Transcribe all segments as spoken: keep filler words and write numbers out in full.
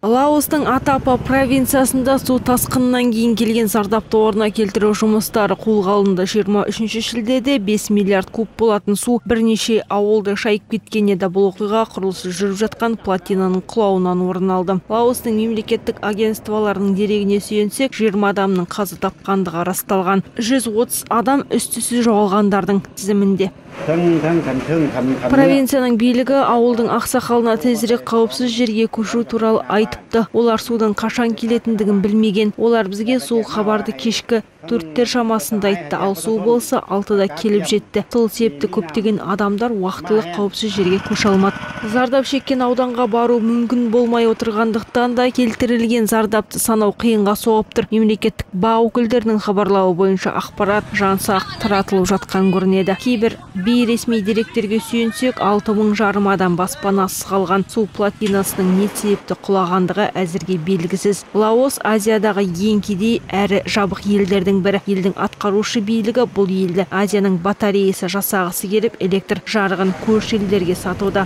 Лаостың Атапа провинциясында су тасқынынан кейін келген зардапты орнына келтіру жұмыстары қолға алынды. жиырма үшінші шілдеде бес миллиард куб болатын су бірнеше ауылды шайып кеткен еді. Бұл оқиға құрылысы жүріп жатқан плотинаның құлауынан орын алды. Лаостың мемлекеттік агентстволарының дерегіне сүйенсек, жиырма адамның қаза тапқандығы расталған. жүз отыз адам із-түзсіз жоғалғандардың тізімінде. Провинцияның билігі ауылдың ақсақалына тезірек қауіпсіз жерге көшу туралы айтыпты. Олар судың қашан келетіндігін білмеген. Олар бізге сол хабарды кешкі төрттер шамасында айтты, ал су болса алтыда келіп жетті. Сол себепті көптеген адамдар уақытылы қауіпсіз жерге көше алмады. Зардап шеккен ауданға бару мүмкін болмай отырғандықтан да келтірілген зардапты санау қиынға соғып тұр. Мемлекеттік бақ өкілдерінің хабарлауы бойынша ақпарат жансақ таратылып жатқан көрінеді. Кейбір бейресми деректерге сүйенсек, алты мың жарым адам баспанасыз қалған. Су плотинасының не себепті құлағандығы әзірге белгісіз. Лаос Азиядағы ең кедей әрі жабық елдердің бірі. Елдің атқарушы билігі бұл елді Азияның батареясы жасағысы келіп, электр жарығын көрші елдерге сатуда.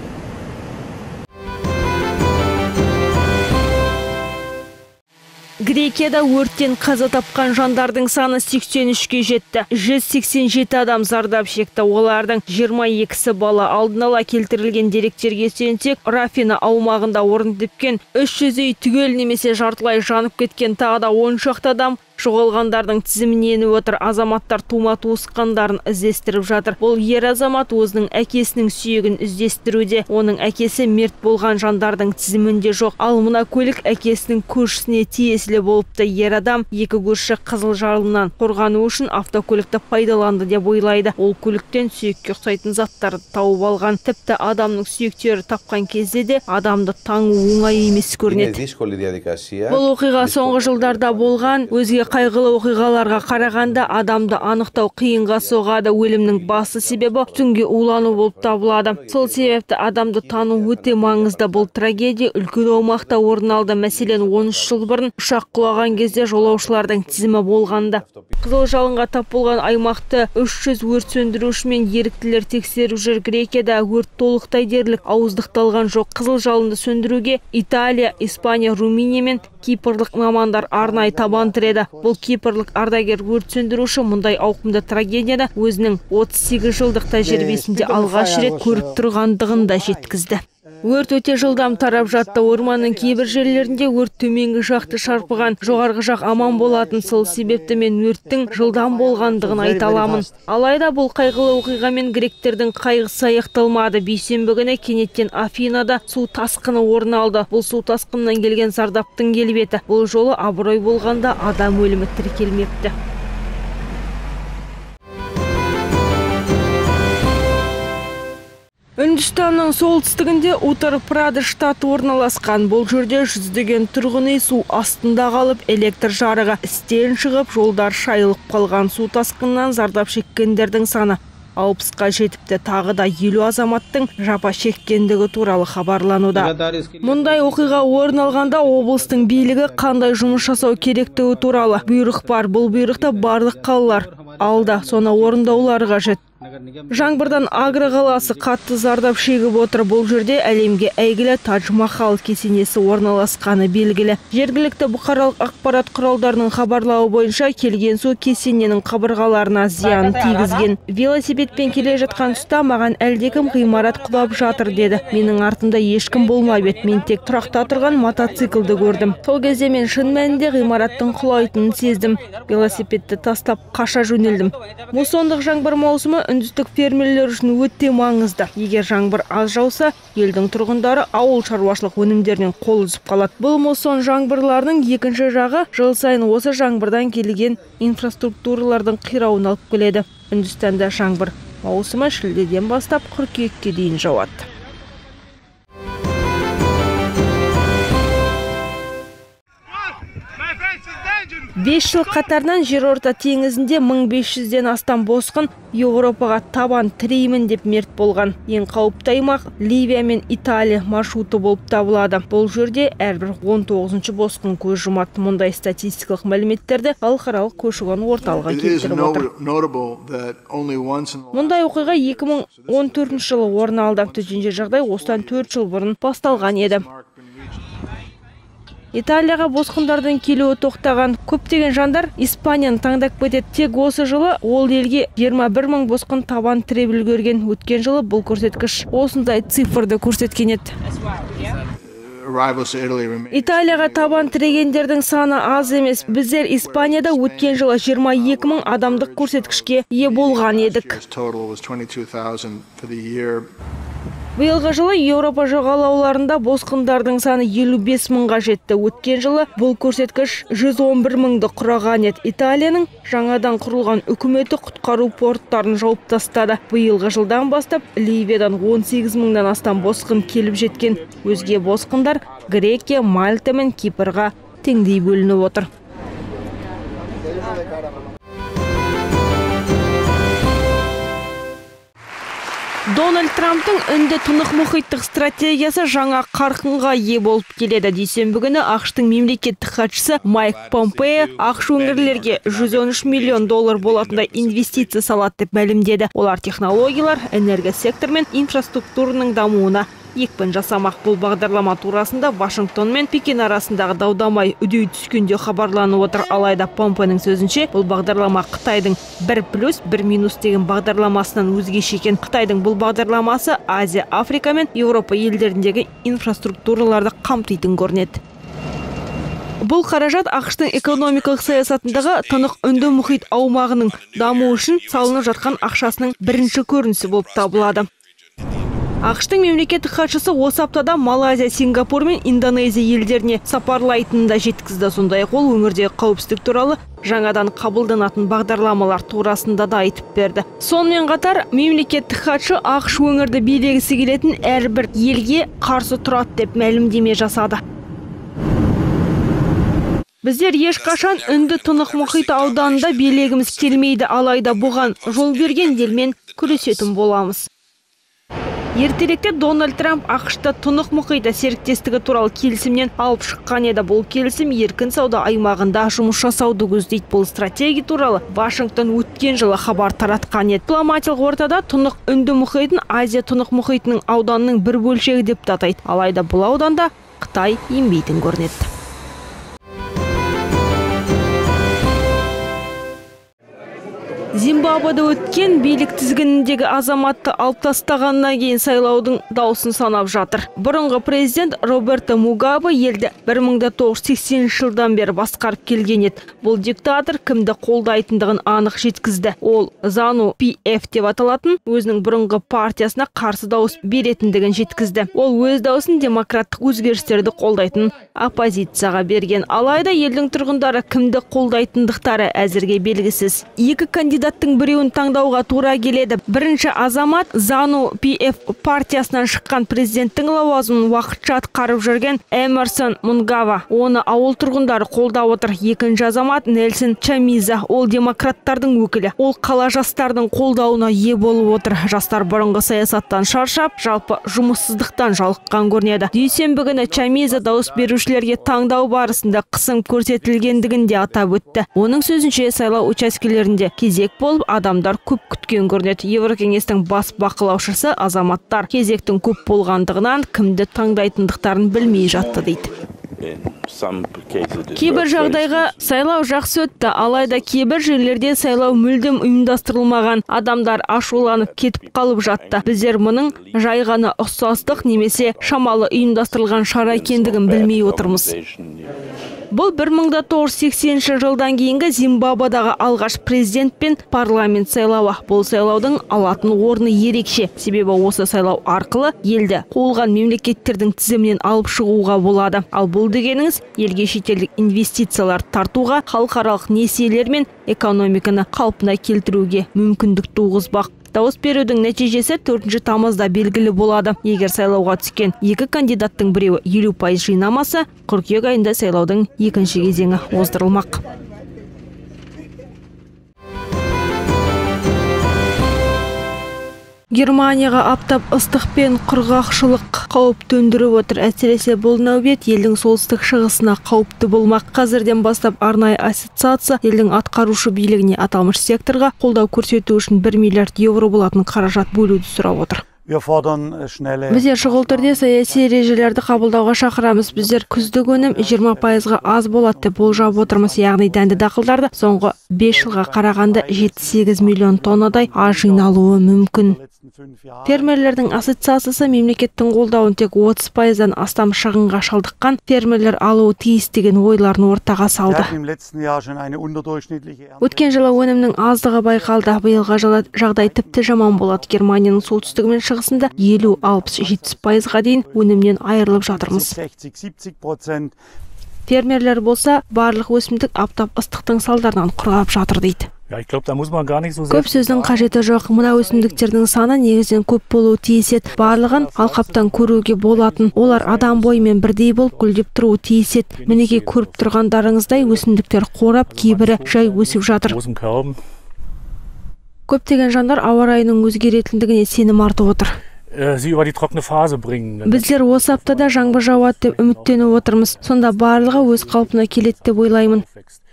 Грекияда өрттен қаза тапқан жандардың саны сексен үшке жетті. жүз сексен жеті адам зардап шекті. Олардың жиырма екісі бала. Алдын ала келтірілген деректерге сүйенсек, Рафина аумағында орын тепкен үш жүз үй түгел немесе жартылай жанып кеткен, тағы да он шақты адам жоғалғандардың тізіміне еніп отыр. Азаматтар тума туысқандарын іздестіріп жатыр. Бұл ер азамат өзінің әкесінің сүйегін іздестіруде. Оның әкесі мерт болған жандардың тізімінде жоқ. Ал мына көлік әкесінің көршісіне тиесілі болыпты. Ер адам екі көрші қызыл жалыннан қорғану үшін автокөлікті пайдаланды деп ойлайды. Ол көліктен сүйекке ұқсайтын заттарды тауып алған. Тіпті адамның сүйектері тапқан кезде де адамды таңу оңай емес көрінеді. Бұл оқиға соңғы жылдарда болған. Өзге қайғылы оқиғаларға қарағанда адамды анықтау қиынға соғады. Өлімнің басты себебі түнге улану болып табылады. Сол себепті адамды тану өте маңызды. Бұл трагедия үлкен аумақта орын алды. Мәселен, он үш жыл бұрын ұшақ құлаған кезде жолаушылардың тізімі болғанда. Қызыл жалынға тап болған аймақты үш жүз өрт сөндіруші мен еріктілер тексеріп жүр. Грекияда өрт толықтай дерлік ауыздықталған жоқ. Қызыл жалынды сөндіруге Италия, Испания, Румыния мен кипрлық мамандар арнайы табан тіреді. Бұл кипрлық ардагер өрт сөндіруші мұндай ауқымды трагедияда өзінің отыз сегіз жылдық тәжірибесінде алғаш рет көріп тұрғандығын да жеткізді. Өрт өте жылдам тарап жатты. Орманның кейбір жерлерінде өрт төменгі жақты шарпыған, жоғарғы жақ аман болатын. Сол себепті мен өрттің жылдам болғандығын айта аламын. Алайда бұл қайғылы оқиғамен гректердің қайғысы аяқталмады. Бейсенбі күні кенеттен Афинада су тасқыны орын алды. Бұл су тасқынынан келген зардаптың келбеті. Бұл жолы абырой болғанда адам өлімі тіркелмепті. Үндістанның солтүстігінде Уттар-Прадеш штаты орналасқан. Бұл жерде жүздеген тұрғын үй су астында қалып, электр жарығы істен шығып, жолдар шайылып қалған. Су тасқынынан зардап шеккендердің саны алпысқа жетіпті. Тағы да елу азаматтың жапа шеккендігі туралы хабарлануда. Мұндай оқиға орын алғанда облыстың билігі қандай жұмыс жасау керектігі туралы бұйрық бар. Бұл бұйрықты барлық қалалар алды, соны орындаулары қажет. Жаңбырдан Агра қаласы қатты зардап шегіп отыр. Бұл жерде әлемге әйгілі Тадж-Махал кесенесі орналасқаны белгілі. Жергілікті бұқаралық ақпарат құралдарының хабарлауы бойынша келген су кесененің қабырғаларына зиян тигізген. Велосипедпен келе жатқан тұста маған әлдекім ғимарат құлап жатыр деді. Менің артымда ешкім болмап еді. Мен тек тұрақта тұрған мотоциклді көрдім. Сол кезде мен шын мәнінде ғимараттың құлайтынын сездім. Велосипедті тастап қаша жөнелдім. Муссондық жаңбыр маусымы үндістік фермерлер үшін өте маңызды. Егер жаңбыр аз жауса, елдің тұрғындары ауыл шаруашылық өнімдерінен қол үзіп қалады. Бұл муссон жаңбырларының екінші жағы жыл сайын осы жаңбырдан келген инфраструктуралардың қирауын алып келеді. Үндістанда жаңбыр маусымы шілдеден бастап қыркүйекке дейін жауады. бес жыл қатарынан жерорта теңізінде мың бес жүзден астам босқын Еуропаға табан тіремін деп мерт болған. Ең қауіпті аймақ Ливия мен Италия маршруты болып табылады. Бұл жерде әрбір он тоғызыншы босқын көз жұмады. Мұндай статистикалық мәліметтерді халықаралық көші-қон орталығы келтіріп отыр. Мұндай оқиға екі мың он төртінші жылы орын алды. Төтенше жағдай осыдан төрт жыл бұрын басталған еді. Италияға босқындардың келуі тоқтаған. Көптеген жандар Испанияны таңдап кетеді. Тек осы жылы ол елге жиырма бір мың босқын табан тіреп үлгерген. Өткен жылы бұл көрсеткіш осындай цифрды көрсеткен еді. Италияға табан тірегендердің саны аз емес. Біздер Испанияда өткен жылы жиырма екі мың адамдық көрсеткішке ие болған едік. Биылғы жылы Еуропа жағалауларында босқындардың саны елу бес мыңға жетті. Өткен жылы бұл көрсеткіш жүз он бір мыңды құраған еді. Италияның жаңадан құрылған үкіметі құтқару порттарын жауып тастады. Биылғы жылдан бастап Ливиядан он сегіз мыңнан астам босқын келіп жеткен. Өзге босқындар Грекия, Мальта мен Кипрға теңдей бөлініп отыр. Дональд Трамптың үнді тынық мұхиттық стратегиясы жаңа қарқынға ие болып келеді. Дүйсенбі күні ақш-тың мемлекеттік хатшысы Майк Помпео ақш өңірлерге жүз он үш миллион доллар болатындай инвестиция салады деп мәлімдеді. Олар технологиялар, энергия сектор мен инфраструктураның дамуына екпін жасамақ. Бұл бағдарлама турасында Вашингтон мен Пекин арасындағы даудамай үдей түскенде хабарланып отыр. Алайда Помпеоның сөзінше, бұл бағдарлама Қытайдың бір плюс бір минус деген бағдарламасынан өзгеше екен. Қытайдың бұл бағдарламасы Азия, Африка мен Еуропа елдеріндегі инфраструктураларды қамтитын көрінеді. Бұл қаражат ақш-тың экономикалық саясатындағы тынық үнді мұхит аумағының дамуы үшін салынып жатқан ақшасының бірінші көрінісі болып табылады. ақш-тың мемлекеттік хатшысы осы аптада Малайзия, Сингапур мен Индонезия елдеріне сапарлайтынын да жеткізді. Сондай-ақ ол өңірдегі қауіпсіздік туралы жаңадан қабылданатын бағдарламалар турасында да айтып берді. Сонымен қатар мемлекеттік хатшы ақш өңірді билегісі келетін әрбір елге қарсы тұрады деп мәлімдеме жасады. Біздер ешқашан үнді тынық мұхиты ауданында билегіміз келмейді, алайда бұған жол берген елмен күресетін боламыз. Ертеректе Дональд Трамп ақш-та тынық мұхиты серіктестігі туралы келісімнен алып шыққан еді. Бұл келісім еркін сауда аймағында жұмыс жасауды көздейді. Бұл стратегия туралы Вашингтон өткен жылы хабар таратқан еді. Дипломатиялық ортада тынық үнді мұхитын Азия тынық мұхитының ауданының бір бөлшегі деп атайды. Алайда бұл ауданда Қытай енбейтін көрінеді. Зимбабведе өткен билік тізгініндегі азаматты алып тастағаннан кейін сайлаудың даусын санап жатыр. Бұрынғы президент Роберто Мугабе елді бір мың тоғыз жүз сексенінші жылдан бері басқарып келген еді. Бұл диктатор кімді қолдайтындығын анық жеткізді. Ол Зану пи эф деп аталатын өзінің бұрынғы партиясына қарсы дауыс беретіндігін жеткізді. Ол өз дауысын демократтық өзгерістерді қолдайтын оппозицияға берген. Алайда елдің тұрғындары кімді қолдайтындықтары әзірге белгісіз. Екі кандидаттың біреуін таңдауға тура келеді. Бірінші азамат Зану пи эф партиясынан шыққан президенттің лауазымын уақытша атқарып жүрген Эмерсон Мунгава. Оны ауыл тұрғындары қолдап отыр. Екінші азамат Нельсон Чамиза. Ол демократтардың өкілі. Ол қала жастардың қолдауына ие болып отыр. Жастар бұрынғы саясаттан шаршап, жалпы жұмыссыздықтан жалыққан көрінеді. Дүйсенбі күні Чамиза дауыс берушілерге таңдау барысында қысым көрсетілгендігін де атап өтті. Оның сөзінше сайлау учаскелерінде кезек болып адамдар көп күткен көрінеді. Еврокеңестің бас бақылаушысы азаматтар кезектің көп болғандығынан кімді таңдайтындықтарын білмей жатты дейді. Кейбір жағдайға сайлау жақсы өтті, алайда кейбір жерлерде сайлау мүлдем ұйымдастырылмаған. Адамдар ашуланып кетіп қалып жатты. Біздер мұның жай ғана ұқсастық немесе шамалы ұйымдастырылған шара екендігін білмей отырмыз. Бұл бір мың тоғыз жүз сексенінші жылдан кейінгі Зимбабведағы алғаш президент пен парламент сайлауы. Бұл сайлаудың алатын орны ерекше. Себебі осы сайлау арқылы елді қуылған мемлекеттердің тізімінен алып шығуға болады. Ал бұл дегеніңіз елге шетелдік инвестициялар тартуға, халықаралық несиелер мен экономиканы қалпына келтіруге мүмкіндік туғызбақ. Дауыс берудің нәтижесі төртінші тамызда белгілі болады. Егер сайлауға түскен екі кандидаттың біреуі елу пайыз жинамаса, қыркүйек айында сайлаудың екінші кезеңі оздырылмақ. Германияға аптап ыстық пен құрғақшылық қауіп төндіріп отыр. Әсіресе бұл нәубет елдің солтүстік шығысына қауіпті болмақ. Қазірден бастап арнайы ассоциация елдің атқарушы билігіне аталмыш секторға қолдау көрсету үшін бір миллиард еуро болатын қаражат бөлуді сұрап отыр. Біздер шұғыл түрде саяси ережелерді қабылдауға шақырамыз. Біздер күздік өнім жиырма пайызға аз болады деп болжап отырмыз. Яғни дәнді дақылдарды соңғы бес жылға қарағанда жеті сегіз миллион тоннадай аз жиналуы мүмкін. Фермерлердің ассоциациясы мемлекеттің қолдауын тек отыз пайыздан астам шығынға шалдыққан фермерлер алуы тиіс деген ойларын ортаға салды. Өткен жылы өнімнің аздығы байқалды. Биылғы жылы жағдай тіпті жаман болады. Германияның солтүстігі мен шығысында елу алпыс жетпіс пайызға дейін өнімнен айырылып жатырмыз. Фермерлер болса, барлық өсімдік аптап ыстықтың салдарынан құрғап жатыр дейді. Көп сөздің қажеті жоқ. Мына өсімдіктердің саны негізінен көп болуы тиіс еді. Барлығын алқаптан көруге болатын. Олар адам бойымен бірдей болып гүлдеп тұруы тиіс еді. Мінеге көріп тұрғандарыңыздай өсімдіктер қурап, кейбірі жай өсіп жатыр. Көптеген жандар ауа райының өзгеретіндігіне сенім артып отыр. Біздер осы аптада жаңбыр жауады деп үміттеніп отырмыз. Сонда барлығы өз қалпына келеді деп ойлаймын.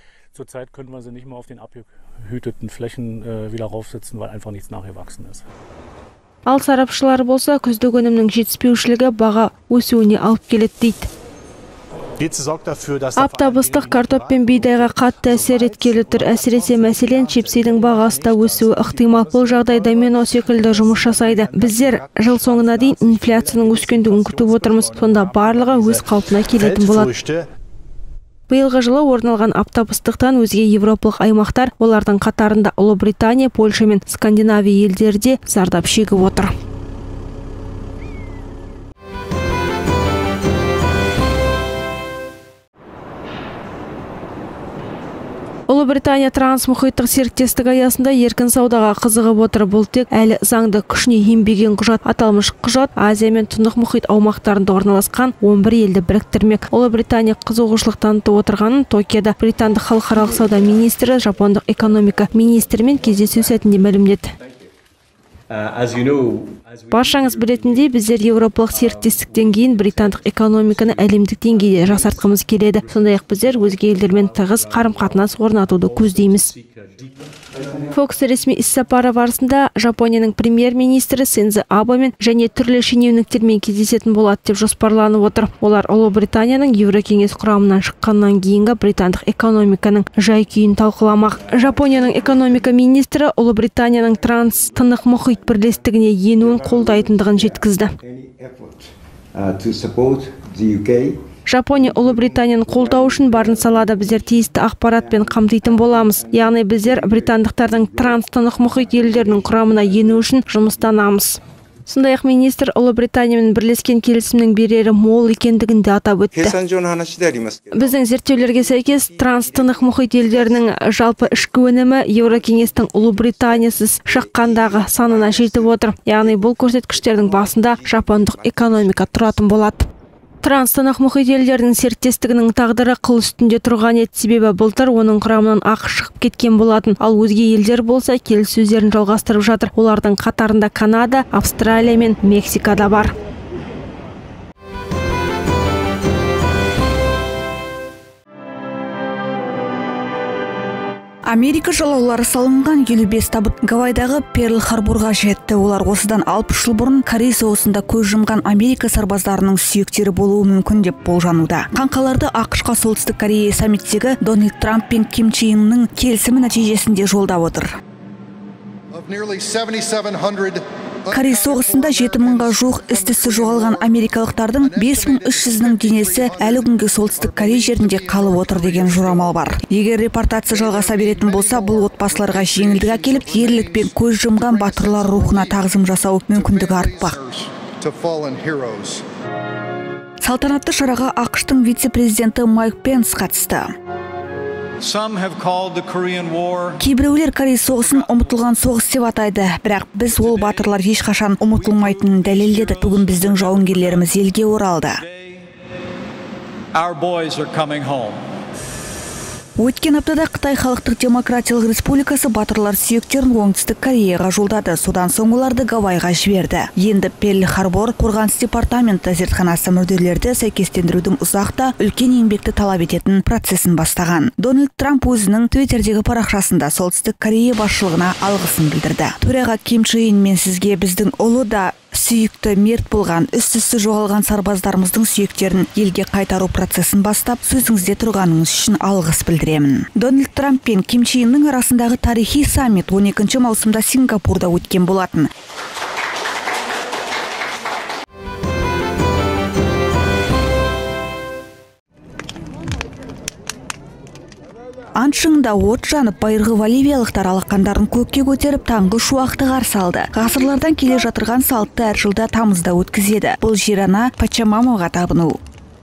Ал сарапшылар болса, күздік өнімнің жетіспеушілігі баға өсуіне алып келеді дейді. Аптап ыстық картоп пен бидайға қатты әсер еткелі тұр. Әсіресе мәселен чипсидің бағасы да өсуі ықтимал. Бұл жағдай домино секілді жұмыс жасайды. Біздер жыл соңына дейін инфляцияның өскендігін күтіп отырмыз. Сонда барлығы өз қалпына келетін болады. Биылғы жылы орын алған аптап ыстықтан өзге европалық аймақтар, олардың қатарында Ұлыбритания, Польша мен Скандинавия елдері де зардап шегіп отыр. Ұлыбритания трансмұхиттық серіктестік аясында еркін саудаға қызығып отыр. Бұл тек әлі заңды күшіне енбеген құжат. Аталмыш құжат Азия мен Тынық мұхит аумақтарында орналасқан он бір елді біріктірмек. Ұлыбритания қызығушылық танытып отырғанын Токиода британдық халықаралық сауда министрі, жапондық экономика министрімен кездесу сәтінде мәлімдеді. Баршаңыз білетіндей, біздер еуропалық серіктестіктен кейін британдық экономиканы әлемдік деңгейде жақсартқымыз келеді. Сондай-ақ біздер өзге елдермен тығыз қарым-қатынас орнатуды көздейміз. Фокс ресми іс-сапары барысында Жапонияның премьер-министрі Синдзо Абэмен және түрлі шенеуніктермен кездесетін болады деп жоспарланып отыр. Олар Ұлыбританияның Еурокеңес құрамынан шыққаннан кейінгі британдық экономиканың жай-күйін талқыламақ. Жапонияның экономика министрі Ұлыбританияның транс-тынық мұхит бірлестігіне енуін қолдайтындығын жеткізді. Жапония Ұлыбританияны қолдау үшін барын салады. Біздер тиісті ақпаратпен қамтитын боламыз. Яғни біздер британдықтардың транс-тынық мұхит елдерінің құрамына ену үшін жұмыстанамыз. Сондай-ақ министр Ұлыбританиямен бірлескен келісімнің берері мол екендігін де атап өтті. Біздің зерттеулерге сәйкес транс-тынық мұхит елдерінің жалпы ішкі өнімі Еурокеңестің Ұлыбританиясыз шыққандағы санына жетіп отыр. Яғни бұл көрсеткіштердің басында жапондық экономика тұратын болады. Транс-тынық мұхит елдерінің серіктестігінің тағдыры қыл үстінде тұрған еді. Себебі былтыр оның құрамынан ақш шығып кеткен болатын. Ал өзге елдер болса келіссөздерін жалғастырып жатыр. Олардың қатарында Канада, Австралия мен Мексика да бар. Америка жалаулары салынған елу бес табыт Гавайдағы Перл-Харборға жетті. Олар осыдан алпыс жыл бұрын Корей соғысында көз жұмған Америка сарбаздарының сүйектері болуы мүмкін деп болжануда. Қаңқаларды ақш-қа солтүстік Корея саммиттегі Дональд Трамп пен Ким Чен Ынның келісімі нәтижесінде жолдап отыр. Корей соғысында жеті мыңға жуық із-түзсіз жоғалған америкалықтардың бес мың үш жүзінің денесі әлі күнге солтүстік Корей жерінде қалып отыр деген жорамал бар. Егер репортация жалғаса беретін болса, бұл отбасыларға жеңілдік әкеліп, ерлікпен көз жұмған батырлар рухына тағзым жасау мүмкіндігі артпақ. Салтанатты шараға ақш-тың вице-президенті Майк Пенс қатысты. Кейбіреулер Корей соғысын ұмытылған соғыс деп атайды, бірақ біз ол батырлар ешқашан ұмытылмайтынын дәлелдеді. Бүгін біздің жауынгерлеріміз елге оралды. Өткен аптада Қытай Халықтық Демократиялық Республикасы батырлар сүйектерін оңтүстік Кореяға жолдады. Содан соң оларды Гавайға жіберді. Енді Перл-Харбор қорғаныс департаменті зертханасы мүрделерді сәйкестендірудің ұзақта үлкен еңбекті талап ететін процесін бастаған. Дональд Трамп өзінің Твиттердегі парақшасында солтүстік Корея басшылығына алғысын білдірді. Төраға Ким Чен Ын мен сізге біздің ұлы да сүйікті мерт болған, із-түзсіз жоғалған сарбаздарымыздың сүйектерін елге қайтару процесін бастап, сөзіңізде тұрғаныңыз үшін алғыс білдіремін. Дональд Трамп пен Ким Чен Ынның арасындағы тарихи саммит он екінші маусымда Сингапурда өткен болатын. Ант шыңында от жанып, байырғы боливиялықтар алақандарын көкке көтеріп таңғы шуақты қарсы алды. Ғасырлардан келе жатырған салтты әр жылда тамызда өткізеді. Бұл жер ана Пачамамаға табыну.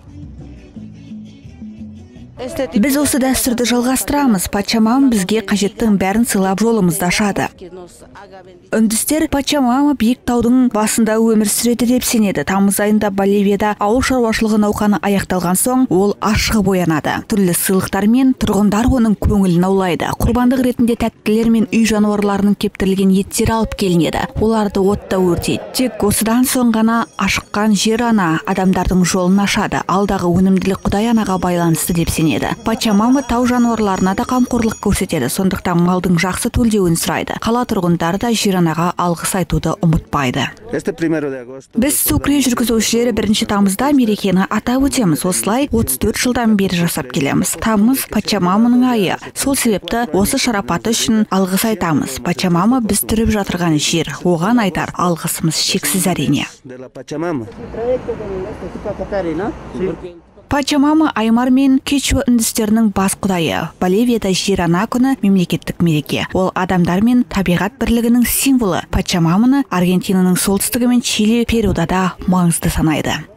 Біз осы дәстүрді жалғастырамыз. Пачамама бізге қажеттің бәрін сыйлап жолымызды ашады. Үндістер Пачамама биік таудың басында өмір сүреді деп сенеді. Тамыз айында Боливияда ауыл шаруашылығы науқаны аяқталған соң, ол ашығып оянады. Түрлі сыйлықтармен тұрғындар оның көңілін аулайды. Құрбандық ретінде тәттілер мен үй жануарларының кептірілген еттері алып келінеді. Оларды отта өртейді. Тек осыдан соң ғана ашыққан жер ана адамдардың жолын ашады. Алдағы өнімділік Құдай анаға байланысты деп сенеді. Пачамама тау жануарларына да қамқорлық көрсетеді, сондықтан малдың жақсы төлдеуін сұрайды. Қала тұрғындары да жер анаға алғыс айтуды ұмытпайды. Біз Сукре жүргізушілері бірінші тамызда мерекені атап өтеміз. Осылай отыз төрт жылдан бері жасап келеміз. Тамыз Пачамаманың айы. Сол себепті осы шарапаты үшін алғыс айтамыз. Пачамама біз түріп жатырған жер. Оған айтар алғысымыз шексіз әрине. Пачамама Аймар мен Кечуа үндістерінің бас құдайы. Боливияда жер ана күні мемлекеттік мереке. Ол адамдар мен табиғат бірлігінің символы. Пачамаманы Аргентинаның солтүстігі мен Чили, Перуда да маңызды санайды.